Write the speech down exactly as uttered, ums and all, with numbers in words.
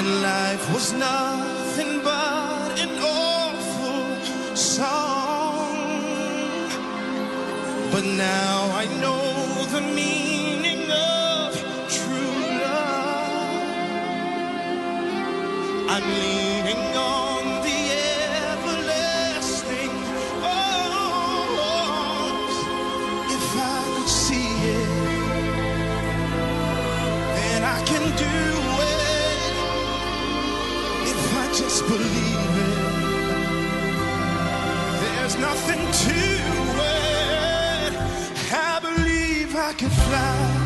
when life was nothing but an awful song. But now I know the meaning of true love. I'm leaning on the everlasting arms. If I could see it, then I can do it. If I just believe it, there's nothing to it. I believe I could fly.